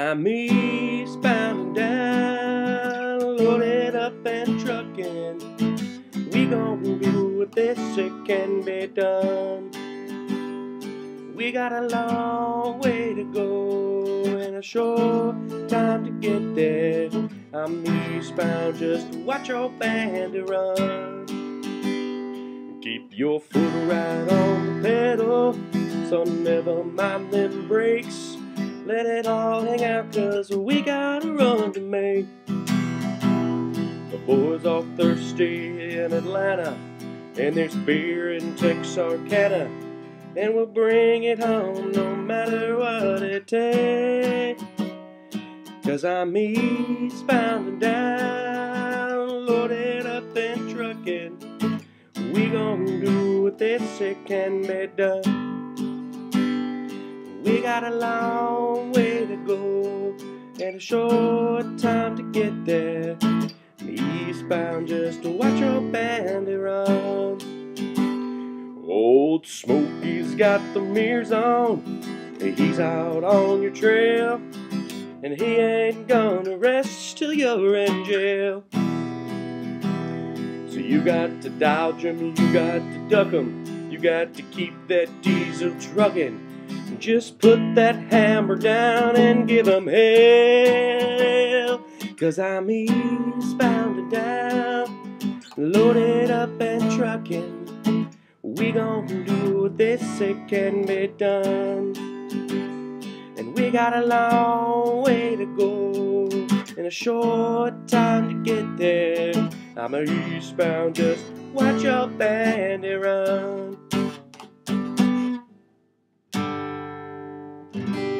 I'm eastbound and down, loaded up and trucking. We gon' do what this it can be done. We got a long way to go and a short time to get there. I'm eastbound, just watch your bandy run. Keep your foot right on the pedal, so never mind them brakes. Let it all hang out, 'cause we got a run to make. The boys are thirsty in Atlanta, and there's beer in Texarkana, and we'll bring it home no matter what it takes. 'Cause I'm eastbound and down, loaded up and trucking. We gon' do what they say can be done. We got a long way to go and a short time to get there. Eastbound, just to watch your bandy run. Old Smokey's got the mirrors on, he's out on your trail, and he ain't gonna rest till you're in jail. So you got to dodge him, you got to duck him, you got to keep that diesel trucking. Just put that hammer down and give him hell. 'Cause I'm eastbound and down, loaded up and trucking. We gon' do what they say can be done. And we got a long way to go and a short time to get there. I'm eastbound, just watch your bandy run.